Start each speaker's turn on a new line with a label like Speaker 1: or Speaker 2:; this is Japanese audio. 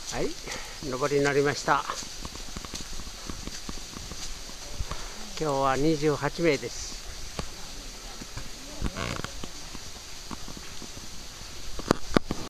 Speaker 1: はい、上りになりました。今日は28名です。